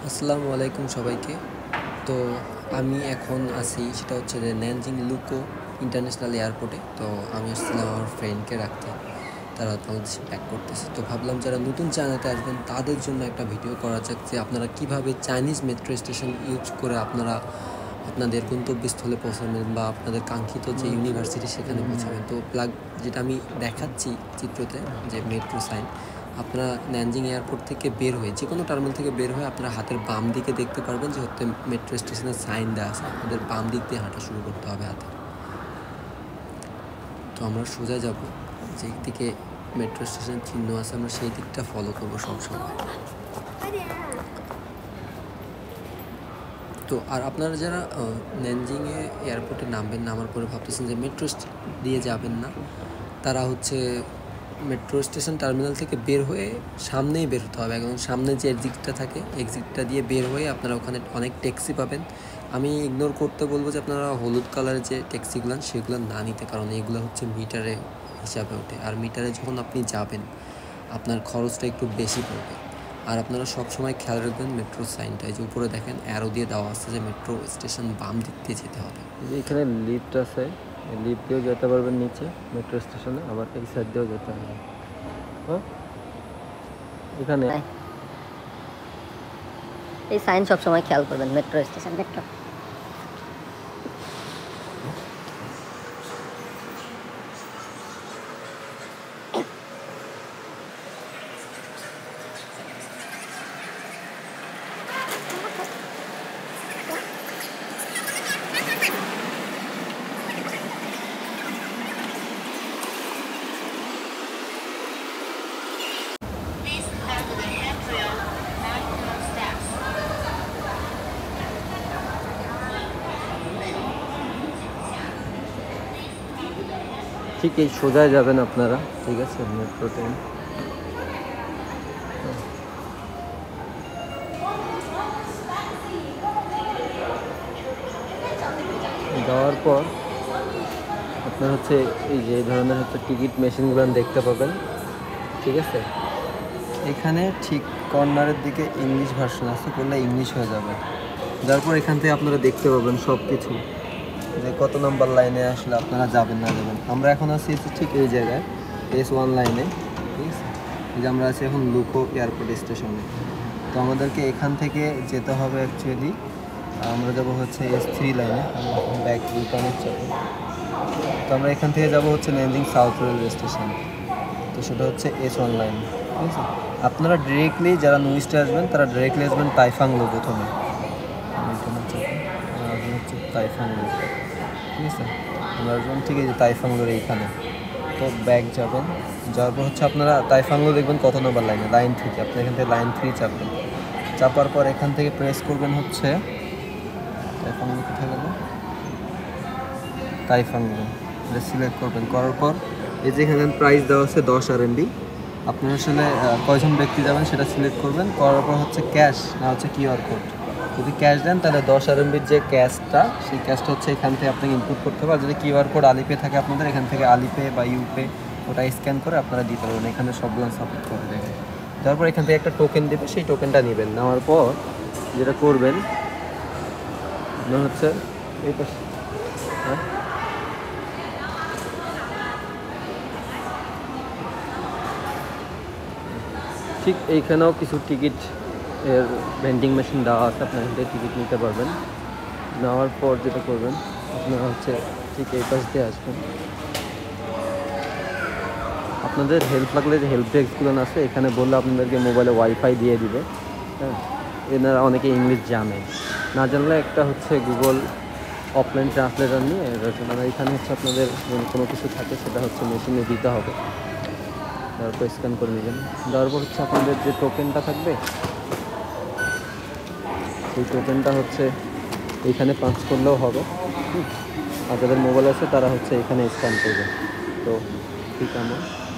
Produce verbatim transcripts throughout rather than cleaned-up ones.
আসসালামু আলাইকুম সবাইকে। তো আমি এখন আছি সেটা হচ্ছে যে ন্যানজিং লুকো ইন্টারন্যাশনাল এয়ারপোর্টে। তো আমি আসছিলাম আমার ফ্রেন্ডকে রাখতে, তারা বাংলাদেশে ব্যাক করতেছে। তো ভাবলাম যারা নতুন চায়নাতে আসবেন তাদের জন্য একটা ভিডিও করা যাক যে আপনারা কীভাবে চাইনিজ মেট্রো স্টেশন ইউজ করে আপনারা আপনাদের গন্তব্যস্থলে পৌঁছাবেন বা আপনাদের কাঙ্ক্ষিত যে ইউনিভার্সিটি সেখানে পৌঁছাবেন। তো প্লাগ যেটা আমি দেখাচ্ছি চিত্রতে যে মেট্রো সাইন, আপনারা ন্যানজিং এয়ারপোর্ট থেকে বের হয়ে যে কোনো টার্মিনাল থেকে বের হয়ে আপনারা হাতের বাম দিকে দেখতে পারবেন যে হচ্ছে মেট্রো স্টেশনের সাইন দেওয়া আছে। আপনাদের বাম দিক দিয়ে হাঁটা শুরু করতে হবে হাতে। তো আমরা সোজা যাব, যেই দিকে মেট্রো স্টেশনের চিহ্ন আছে আমরা সেই দিকটা ফলো করবো সবসময়। তো আর আপনারা যারা ন্যানজিংয়ে এয়ারপোর্টে নামবেন, নামার পরে ভাবতেছেন যে মেট্রো দিয়ে যাবেন না, তারা হচ্ছে মেট্রো স্টেশন টার্মিনাল থেকে বের হয়ে সামনেই বের হতে হবে। একদম সামনে যে এক্সিটটা থাকে এক্সিটটা দিয়ে বের হয়ে আপনারা ওখানে অনেক ট্যাক্সি পাবেন। আমি ইগনোর করতে বলবো যে আপনারা হলুদ কালারের যে ট্যাক্সিগুলো সেগুলো না নিতে, কারণ এগুলো হচ্ছে মিটারে হিসাবে ওঠে, আর মিটারে যখন আপনি যাবেন আপনার খরচটা একটু বেশি পড়বে। আর আপনারা সবসময় খেয়াল রাখবেন মেট্রো সাইনটা, এই যে উপরে দেখেন অ্যারো দিয়ে দেওয়া আছে যে মেট্রো স্টেশন বাম দিক দিয়ে যেতে হবে। এখানে লিফট আছে, লিফট দিয়েও যেতে পারবেন নিচে মেট্রো স্টেশনে, আবার এই সাইড দিয়েও যেতে হবে। হ্যাঁ, এখানে এই সাইন সব সময় খেয়াল করবেন মেট্রো স্টেশন মেট্রো ঠিক এই সোজায় যাবেন আপনারা, ঠিক আছে? মেট্রো ট্রেন যাওয়ার পর আপনার হচ্ছে এই যে এই ধরনের হচ্ছে টিকিট মেশিনগুলো দেখতে পাবেন, ঠিক আছে? এখানে ঠিক কর্নারের দিকে ইংলিশ ভার্সন আছে, করলে ইংলিশ হয়ে যাবে। তারপর এখান থেকে আপনারা দেখতে পাবেন সব কিছু, যে কত নাম্বার লাইনে আসলে আপনারা যাবেন না যাবেন। আমরা এখন আছি ঠিক এই জায়গায় এস ওয়ান লাইনে, ঠিক আছে? এই যে আমরা আছি এখন লুকো এয়ারপোর্ট স্টেশনে। তো আমাদেরকে এখান থেকে যেতে হবে অ্যাকচুয়ালি, আমরা যাব হচ্ছে এস থ্রি লাইনে, ব্যাক রিটার্নের চাপে। তো আমরা এখান থেকে যাব হচ্ছে ন্যানজিং সাউথ রেলওয়ে স্টেশন, তো সেটা হচ্ছে এস ওয়ান লাইন, ঠিক আছে? আপনারা ডিরেক্টলি যারা নইস্টে আসবেন তারা ডিরেক্টলি আসবেন তাইফাংলো প্রথমে, হচ্ছে তাইফাংলো, ঠিক আছে? আমরা আসবেন ঠিক আছে তাইফাংলোর এইখানে। তো ব্যাক যাবেন, যাওয়ার পর হচ্ছে আপনারা তাইফাংলো দেখবেন কত নম্বর লাইনে, লাইন থ্রি। আপনি এখান থেকে লাইন থ্রি চাপবেন, চাপার পর এখান থেকে প্রেস করবেন হচ্ছে তাইফাংলো, কোথায় গেল তাইফাংলো, এটা সিলেক্ট করবেন। করার পর এই যে এখানে প্রাইস দেওয়া আছে দশ আর এম বি, আপনারা আসলে কয়জন ব্যক্তি যাবেন সেটা সিলেক্ট করবেন। করার পর হচ্ছে ক্যাশ না হচ্ছে কিউআর কোড। যদি ক্যাশ দেন তাহলে দশ আর এমবির যে ক্যাশটা, সেই ক্যাশটা হচ্ছে এখান থেকে আপনাকে ইনপুট করতে হবে। আর যদি কিউআর কোড আলিপে থাকে আপনাদের, এখান থেকে আলিপে বা ইউপে ওটা স্ক্যান করে আপনারা দিতে পারবেন, এখানে সবগুলো সাপোর্ট করে দেবে। তারপর এখান থেকে একটা টোকেন দেবে, সেই টোকেনটা নেবেন। নেওয়ার পর যেটা করবেন আপনার হচ্ছে এই পাশে, হ্যাঁ ঠিক এইখানেও কিছু টিকিট এর ভেন্ডিং মেশিন দেওয়া আছে, আপনার এখান থেকে টিকিট নিতে পারবেন। নেওয়ার পর যেটা করবেন আপনারা হচ্ছে ঠিক এই পাশ দিয়ে আসবেন। আপনাদের হেল্প লাগলে যে হেল্প ডেস্কগুলো আছে এখানে বললে আপনাদেরকে মোবাইলে ওয়াইফাই দিয়ে দিবে। হ্যাঁ, এনারা অনেকে ইংলিশ জানে, না জানলে একটা হচ্ছে গুগল অফলাইন ট্রান্সলেটার নিয়ে আপনারা এখানে হচ্ছে আপনাদের কোনো কিছু থাকে সেটা হচ্ছে মেশিনে দিতে হবে, তারপর স্ক্যান করে নেবেন। দেওয়ার পর হচ্ছে আপনাদের যে টোকেনটা থাকবে সেই টোকেনটা হচ্ছে এইখানে পাঞ্চ করলেও হবে, আর যাদের মোবাইল আছে তারা হচ্ছে এখানে স্ক্যান করবে। তো ঠিক আমরা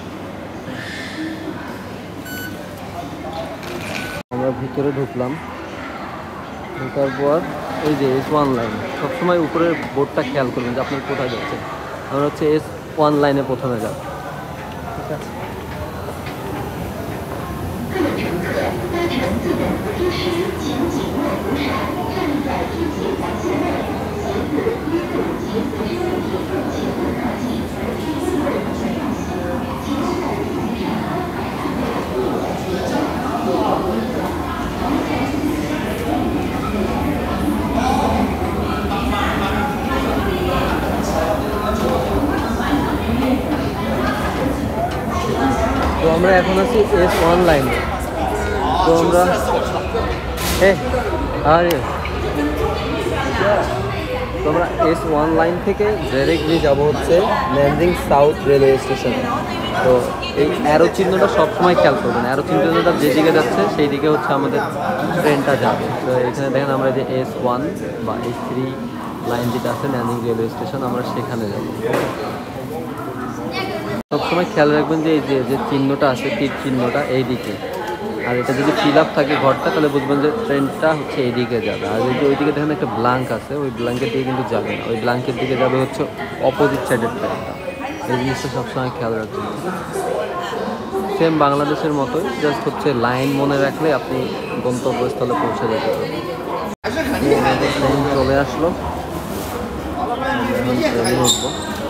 আমরা ভিতরে ঢুকলাম, ঢোকার পর এই যে এস ওয়ান লাইন, সবসময় উপরের বোর্ডটা খেয়াল করবেন যে আপনার কোথায় যাচ্ছেন। আমরা হচ্ছে এস ওয়ান লাইনে প্রথমে যাব, ঠিক আছে? আমরা এখন আছি এস ওয়ান লাইনে। তো আমরা হ্যাঁ আরে তো আমরা এস ওয়ান লাইন থেকে ডাইরেক্টলি যাব হচ্ছে ন্যানজিং সাউথ রেলওয়ে স্টেশন। তো এই অ্যারো চিহ্নটা সবসময় খেয়াল করবেন, অ্যারো চিহ্নটা যেদিকে যাচ্ছে সেই দিকে হচ্ছে আমাদের ট্রেনটা যাবে। তো এখানে দেখেন আমরা যে এস ওয়ান বা এস থ্রি লাইন যেটা আছে ন্যানজিং রেলওয়ে স্টেশন, আমরা সেখানে যাব। সবসময় খেয়াল রাখবেন যে এই যে যে চিহ্নটা আছে তীর চিহ্নটা এই দিকে, আর এটা যদি ফিল আপ থাকে ঘরটা তাহলে বুঝবেন যে ট্রেনটা হচ্ছে এইদিকে যাবে। আর যদি ওইদিকে দেখেন একটা ব্ল্যাঙ্ক আছে, ওই ব্ল্যাঙ্কের দিকে কিন্তু যাবে না, ওই ব্ল্যাঙ্কের দিকে যাবে হচ্ছে অপোজিট সাইডের ট্রেনটা। এই জিনিসটা সবসময় খেয়াল রাখবেন। সেম বাংলাদেশের মতোই, জাস্ট হচ্ছে লাইন মনে রাখলে আপনি গন্তব্যস্থলে পৌঁছে যেতে পারবেন। আমাদের ট্রেন চলে আসলো, এখন ট্রেনে উঠবো।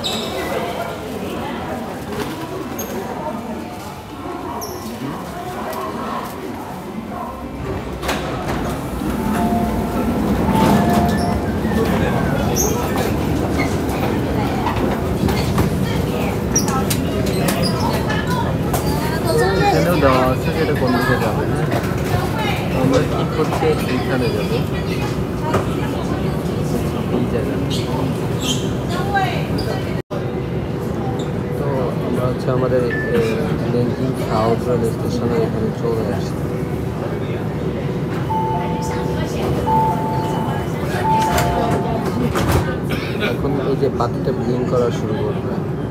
এখানেও দেওয়া আছে সেটা কোন দিকে যাবে। আমরা ঠিক হচ্ছে এইখানে যাবো, এই জায়গা। তো আমরা হচ্ছে আমাদের ন্যানজিং সাউথ রেল স্টেশনের এখানে চলে আসছি। এখন এই যে বাতিটা ব্লিঙ্ক করা শুরু করবে।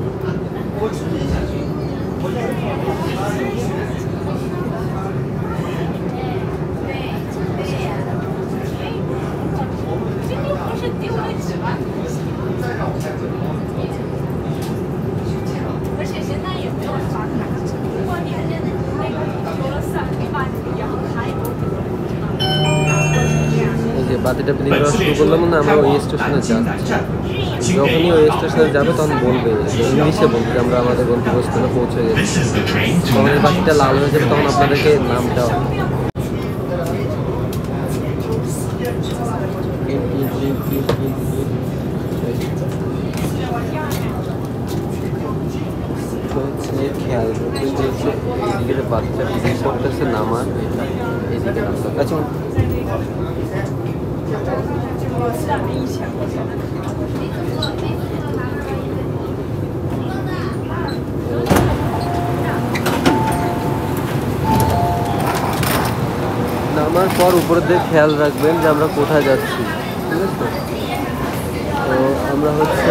এই যে বাতিটা ব্লিঙ্ক করা শুরু করলাম না, আমরা ওই স্টেশনে যাচ্ছি। যখনই ওই স্টেশনে যাবে তখন বলবে, ইংলিশে বলবে যে আমরা আমাদের গন্তব্যস্থলে পৌঁছে গেছি। তখন এই বাতিটা লাল হয়ে যাবে, তখন আপনাদেরকে নামটা হবে। খেয়াল করবেন যে এদিকে যে বাচ্চা বিক্রি করতেছে নামার, এটা এদিকে নামতে। আচ্ছা নামার পর উপরের দিকে খেয়াল রাখবেন যে আমরা কোথায় যাচ্ছি, ঠিক আছে? তো আমরা হচ্ছে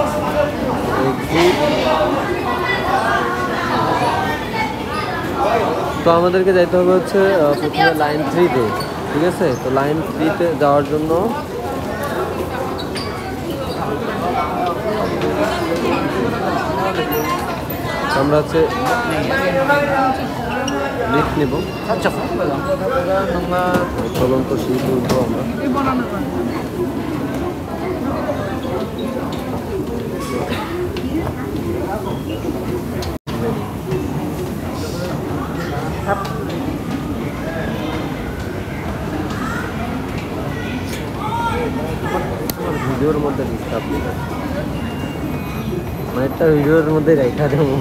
তো আমাদেরকে যাইতে হবে হচ্ছে প্রথমে লাইন থ্রিতে, ঠিক আছে? তো লাইন থ্রিতে যাওয়ার জন্য আমরা হচ্ছে লিফট নেব। চলন্ত সিঁড়ি উঠবো আমরা। ভিডিওর মধ্যে ডিস্টার্ব নেই, মানে একটা ভিডিওর মধ্যে রেখা দেবো।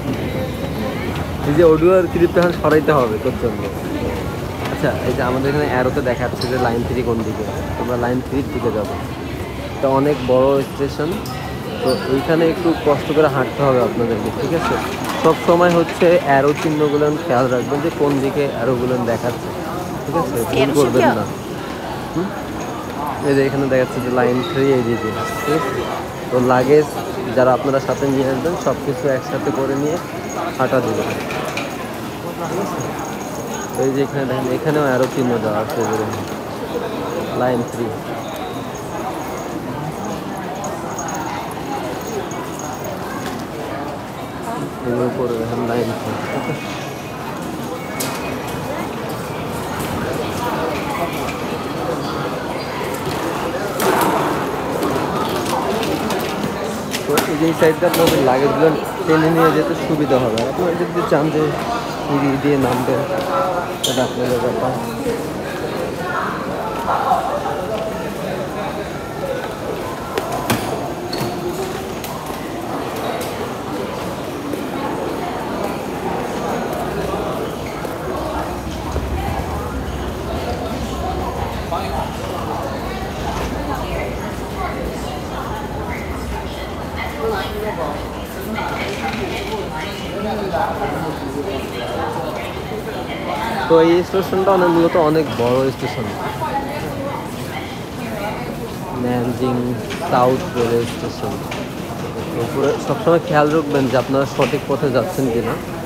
এই যে অডিওর ক্লিপ এখন সরাইতে হবে তোর জন্য। আচ্ছা, এই যে আমাদের এখানে অ্যারোতে দেখাচ্ছে যে লাইন থ্রি কোন দিকে, আমরা লাইন থ্রির দিকে যাবো। এটা অনেক বড় স্টেশন, তো এইখানে একটু কষ্ট করে হাঁটতে হবে আপনাদেরকে, ঠিক আছে? সব সময় হচ্ছে অ্যারো চিহ্নগুলো খেয়াল রাখবেন যে কোন দিকে অ্যারোগুলো দেখাচ্ছে, ঠিক আছে? ভুল করবেন না। হুম, এই যে এখানে দেখাচ্ছে যে লাইন থ্রি এই দিকে, ঠিক আছে? তো লাগেজ যারা আপনারা সাথে নিয়ে আসবেন সব কিছু একসাথে করে নিয়ে হাঁটা দেবেন, ঠিক আছে? তো এই যে এখানে দেখেন, এখানেও অ্যারো চিহ্ন দেওয়া আছে লাইন থ্রি। এর উপরে দেখেন লাইন থ্রি। তো এই যে সাইডটা আপনাদের লাগেজগুলো টেনে নিয়ে যেতে সুবিধা হবে। আপনারা যদি চান যে সিঁড়ি দিয়ে নামবেন, সেটা আপনাদের ব্যাপার। তো এই স্টেশনটা অনেক মূলত অনেক বড় station, Nanjing south railway station. উপরে সবসময় খেয়াল রাখবেন যে আপনারা সঠিক পথে যাচ্ছেন কিনা।